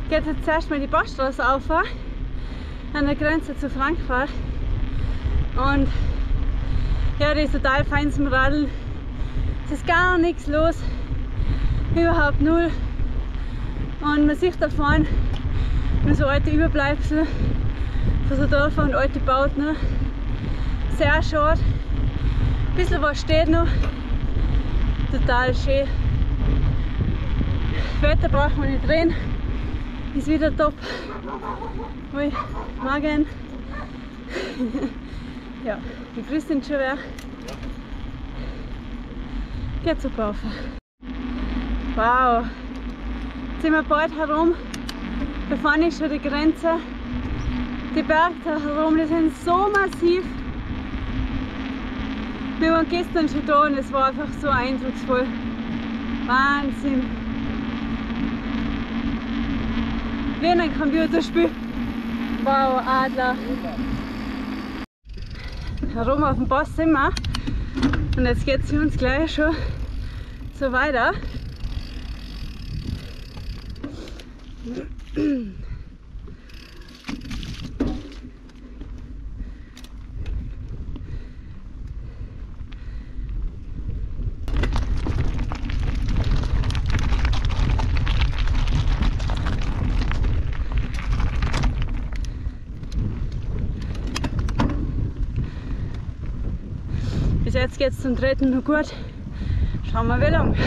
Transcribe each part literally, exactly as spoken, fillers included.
geht jetzt zuerst mal die Passstraße rauf, an der Grenze zu Frankreich. Und ja, die ist total fein zum Radeln. Es ist gar nichts los, überhaupt null. Und man sieht da vorne nur so alte Überbleibsel von so Dörfern und alte Bauten. Sehr schade. Ein bisschen was steht noch. Total schön. Wetter braucht man nicht reden. Ist wieder top. Ui, Magen. Ja, begrüßt den schon wer. Geht super auf. Wow. Jetzt sind wir bald herum. Da vorne ist schon die Grenze. Die Berge da herum, die sind so massiv. Wir waren gestern schon da und es war einfach so eindrucksvoll. Wahnsinn. Wie in einem Computerspiel. Wow, Adler. Herum auf dem Pass sind wir. Und jetzt geht es für uns gleich schon so weiter. Bis jetzt geht es zum Treten noch gut. Schauen wir wie lang.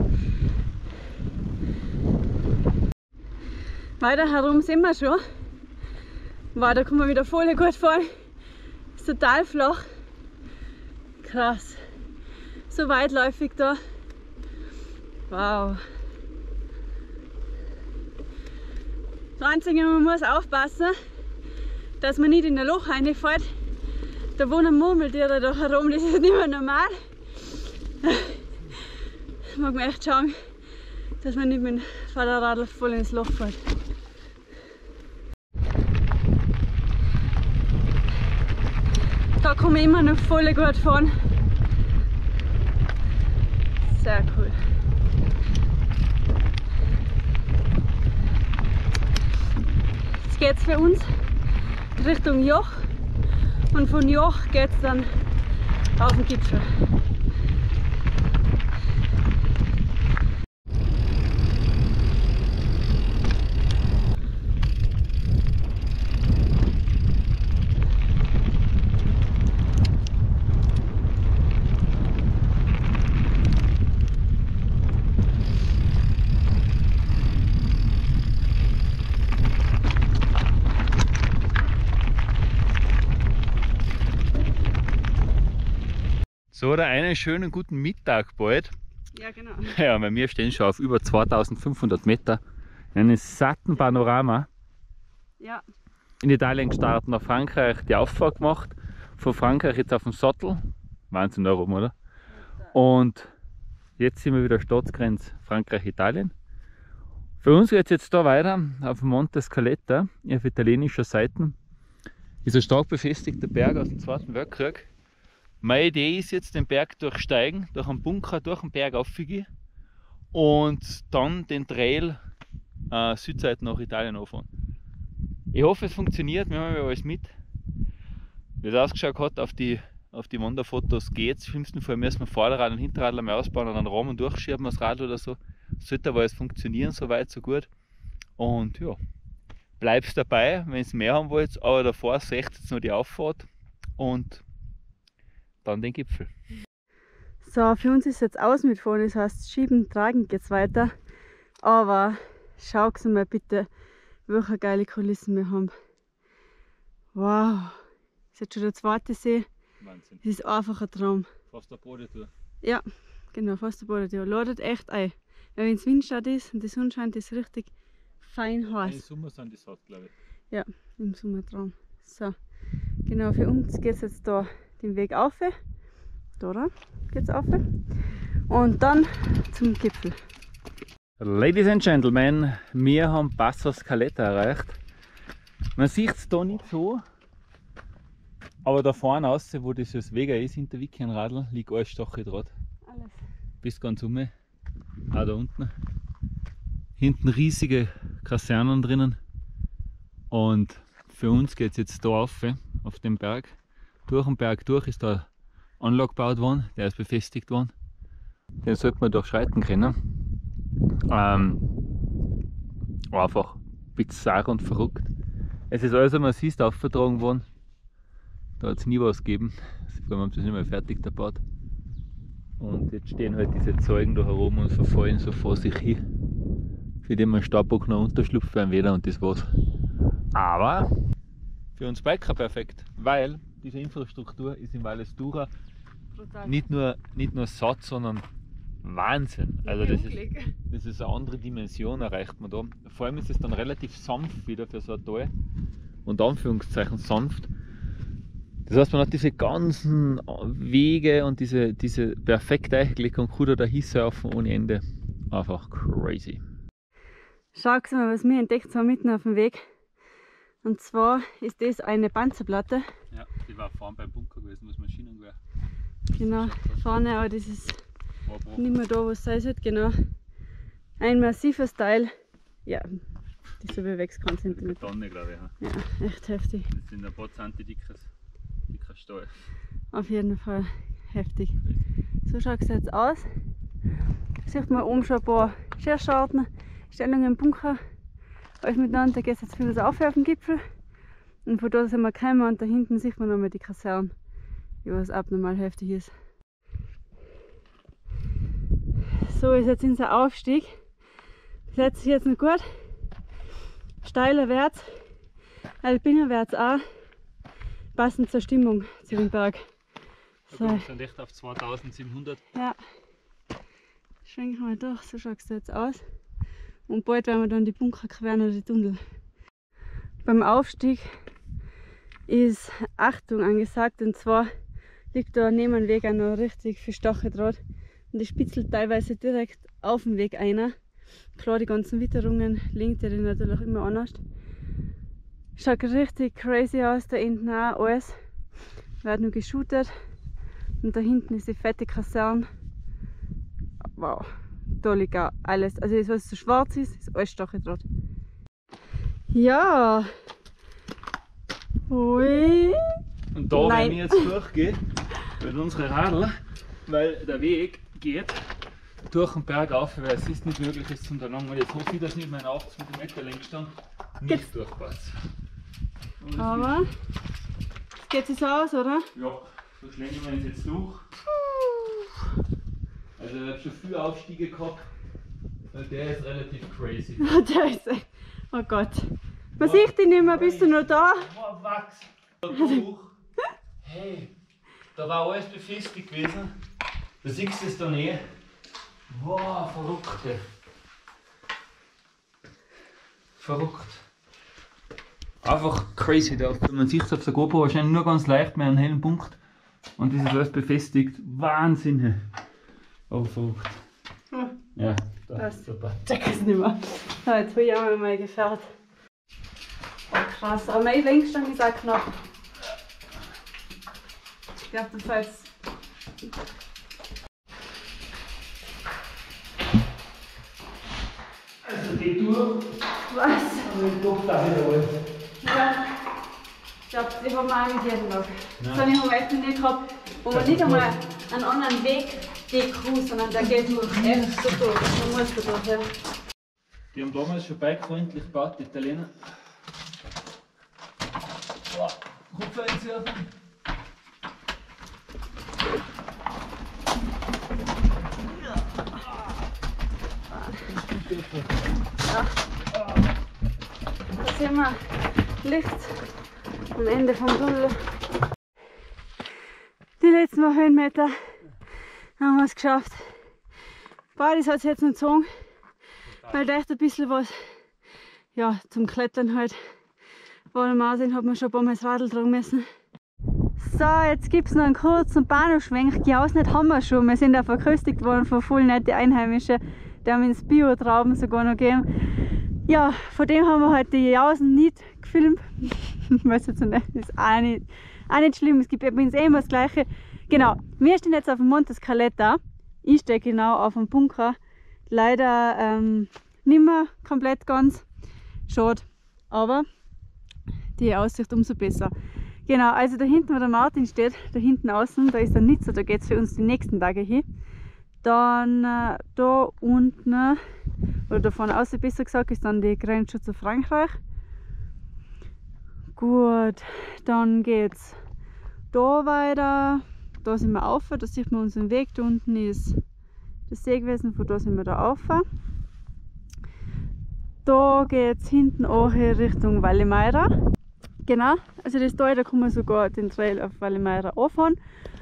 Weiter herum sind wir schon. Wow, da kommen wir wieder voll gut vor. Ist total flach. Krass. So weitläufig da. Wow. Das Einzige, man muss aufpassen, dass man nicht in ein Loch reinfällt. Da wohnen Murmeltiere da herum, das ist nicht mehr normal. Ich mag mir echt schauen, dass man nicht mit dem Fahrradl voll ins Loch fällt. Da kann man immer noch voll gut fahren. Sehr cool. Jetzt geht es für uns Richtung Joch. Und von Joch geht es dann auf den Gipfel. So, oder einen schönen guten Mittag bald. Ja, genau. Ja, weil wir stehen schon auf über zweitausendfünfhundert Meter in einem satten Panorama. Ja. In Italien gestartet, nach Frankreich die Auffahrt gemacht. Von Frankreich jetzt auf dem Sattel. Wahnsinn da rum, oder? Und jetzt sind wir wieder Staatsgrenze Frankreich-Italien. Für uns geht es jetzt da weiter auf Monte Scaletta auf italienischer Seite. Ist ein stark befestigter Berg aus dem Zweiten Weltkrieg. Meine Idee ist jetzt, den Berg durchsteigen, durch einen Bunker, durch den Berg aufgehen und dann den Trail äh, Südseite nach Italien anfahren. Ich hoffe, es funktioniert, wir haben ja alles mit. Wie es ausgeschaut hat auf die, auf die Wanderfotos geht es. Im schlimmsten Fall müssen wir Vorderrad und Hinterrad einmal ausbauen und einen Rahmen durchschieben, das Rad oder so. Sollte aber alles funktionieren, so weit, so gut. Und ja, bleibst dabei, wenn ihr mehr haben wollt, aber davor seht jetzt noch die Auffahrt und dann den Gipfel. So, für uns ist jetzt aus mit vorne, das heißt schieben, tragen geht's weiter. Aber schaut mal bitte, welche geile Kulissen wir haben. Wow, das ist jetzt schon der zweite See. Wahnsinn. Das ist einfach ein Traum. Fast eine Bodentour. Ja, genau, fast eine Bodentour. Ladet echt ein. Weil wenn es windstill ist und die Sonne scheint, ist es richtig fein heiß. Im Sommer sind die satt, glaube ich. Ja, im Sommertraum. So, genau, für uns geht es jetzt da den Weg auf. Da geht es auf. Und dann zum Gipfel. Ladies and Gentlemen, wir haben Passo Scaletta erreicht. Man sieht es da nicht so, aber da vorne raus, wo dieses Wega ist, hinter Wikienradl, liegt alles Stacheldraht. Alles. Bis ganz um. Auch da unten. Hinten riesige Kasernen drinnen. Und für uns geht es jetzt da rauf, auf den Berg. Durch den Berg durch ist da ein Anlage gebaut worden, der ist befestigt worden. Den sollte man durchschreiten können. Ähm, einfach bizarr und verrückt. Es ist alles einmal siehst aufgetragen worden. Da hat es nie was gegeben. Wir haben das nicht mehr fertig gebaut. Und jetzt stehen halt diese Zeugen da herum und verfallen so vor sich hin. Für den man Staubbock noch unterschlupft beim Wetter und das war's. Aber für uns Biker perfekt, weil diese Infrastruktur ist in Valles d'Ura nicht nur, nicht nur satt, sondern Wahnsinn. Also das ist, das ist eine andere Dimension, erreicht man da. Vor allem ist es dann relativ sanft wieder für so ein Tal. Und Anführungszeichen sanft. Das heißt, man hat diese ganzen Wege und diese, diese perfekte eigentlich und kann da hinsurfen ohne Ende. Einfach crazy. Schau mal, was wir entdeckt haben mitten auf dem Weg. Und zwar ist das eine Panzerplatte. Ja, die war vorne beim Bunker gewesen, was Maschinengewehr. Genau, vorne, aber das ist nicht mehr da, wo es sein sollte. Genau. Ein massives Teil. Ja, das so wie wächst kein Zentimeter. Tonne, glaube ich. Ja. Ja, echt heftig. Das sind ein paar Zentimeter dickes, dicker Stahl. Auf jeden Fall heftig. So schaut es jetzt aus. Sieht man oben schon ein paar Schierscharten, Stellungen im Bunker. Alles miteinander, da geht es jetzt wieder auf auf den Gipfel. Und von da sind wir gekommen und da hinten sieht man nochmal die Kaserne, was abnormal heftig ist. So ist jetzt unser Aufstieg. Das setzt sich jetzt noch gut. Steiler wärts, alpiner wärts auch. Passend zur Stimmung zu dem Berg. So. Wir sind echt auf zweitausendsiebenhundert. Ja. Schwenken wir durch, so schaut es jetzt aus. Und bald werden wir dann die Bunker queren oder die Tunnel. Beim Aufstieg ist Achtung angesagt, und zwar liegt da neben dem Weg auch noch richtig viel Stacheldraht und die spitzelt teilweise direkt auf dem Weg einer. Klar, die ganzen Witterungen linkt ja die natürlich immer anders. Schaut richtig crazy aus, da hinten auch alles. Wird nur geshootet und da hinten ist die fette Kaserne. Wow, da liegt auch alles. Also das, was so schwarz ist, ist alles Stacheldraht. Ja. Ui. Und da Nein. werden wir jetzt durchgehen mit unseren Radl, weil der Weg geht durch den Berg auf, weil es ist nicht möglich ist zum Lang. Und jetzt hoffe ich, dass nicht mein achtzig Zentimeter Längsstand nicht durchpasst. Aber geht es aus, oder? Ja, so schlängeln wir uns jetzt durch. Also ich habe schon viele Aufstiege gehabt, weil der ist relativ crazy. Der ist, oh Gott. Man sieht dich nicht mehr, bist du noch da? Wow, Wachs! Durch. Hey, da war alles befestigt gewesen. Du siehst es da nicht. Wow, verrückt. Verrückt. Einfach crazy. Da. Man sieht es auf der GoPro wahrscheinlich nur ganz leicht mit einem hellen Punkt. Und das ist alles befestigt. Wahnsinn. Aber verrückt. Ja, da, das super. Check es nicht mehr. So, jetzt will ich auch mal gefährt. Oh, krass, aber mein Längsstand ist auch knapp. Ich glaube, du fällst. Also die Tour. Was? Und ich glaube, da wieder alles. Ja. Ich glaube, die haben wir auch mit jedem Tag. Das habe ich am meisten nicht gehabt, wo man nicht einmal einen anderen Weg geht, sondern der geht nur echt so durch. Man muss da durch, ja. Die haben damals schon bikefreundlich gebaut, die Italiener. Wow, Kupfer einzuwerfen. Ja. Da sehen wir Licht am Ende vom Tunnel. Die letzten paar Höhenmeter haben wir es geschafft. Beides hat es jetzt noch gezogen, weil da echt ein bisschen was, ja, zum Klettern halt. Vor dem Aussehen hat man schon ein paar Mal das Radl tragen müssen. So, jetzt gibt es noch einen kurzen Bahnhofschwenk. Geausnet haben wir schon. Wir sind auch verköstigt worden von voll netten Einheimischen. Die haben uns Bio-Trauben sogar noch gegeben. Ja, von dem haben wir halt die Jausen nicht gefilmt. Ich weiß jetzt nicht, das ist auch nicht, auch nicht schlimm. Es gibt übrigens eh immer das Gleiche. Genau, wir stehen jetzt auf dem Monte Scaletta. Ich stehe genau auf dem Bunker. Leider ähm, nicht mehr komplett ganz. Schade. Aber die Aussicht umso besser. Genau, also da hinten, wo der Martin steht, da hinten außen, da ist der Nizza, da geht es für uns die nächsten Tage hin. Dann äh, da unten, oder da vorne außen besser gesagt, ist dann die Grenze zu Frankreich. Gut, dann geht's da weiter. Da sind wir rauf, da sieht man unseren Weg. Da unten ist das See gewesen, von da sind wir da rauf. Da geht es hinten auch Richtung Vallemeira. Genau, also das da, da kann man sogar den Trail auf Vallemeira anfahren.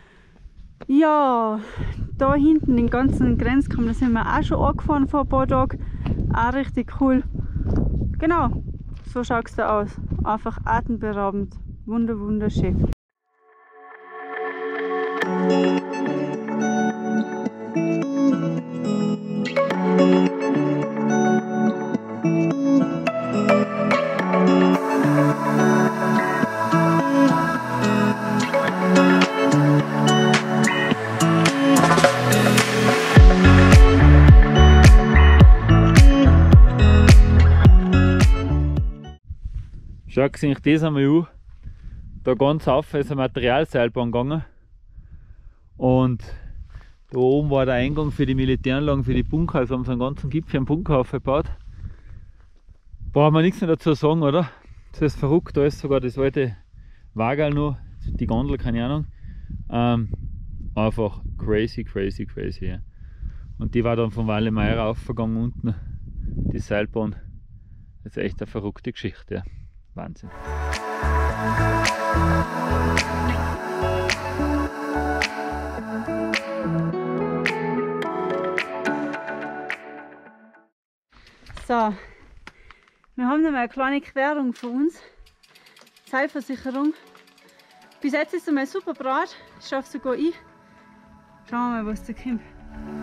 Ja, da hinten den ganzen Grenzkamm, da sind wir auch schon angefahren vor ein paar Tagen. Auch richtig cool. Genau, so schaut es da aus. Einfach atemberaubend. Wunder, wunderschön. Schaut sich das einmal an. Da ganz rauf ist eine Materialseilbahn gegangen. Und da oben war der Eingang für die Militäranlagen, für die Bunker. Also haben sie einen ganzen Gipfel einen Bunker aufgebaut. Brauchen wir nichts mehr dazu sagen, oder? Das ist verrückt, da ist sogar das alte Wagerl noch, die Gondel, keine Ahnung. Ähm, einfach crazy, crazy, crazy. Ja. Und die war dann von Vallemeira aufgegangen unten, die Seilbahn. Das ist echt eine verrückte Geschichte. Ja. Wahnsinn. So, wir haben noch mal eine kleine Querung für uns. Zeitversicherung. Bis jetzt ist es einmal super brav. Ich schaffe sogar ich. Schauen wir mal, was da kommt.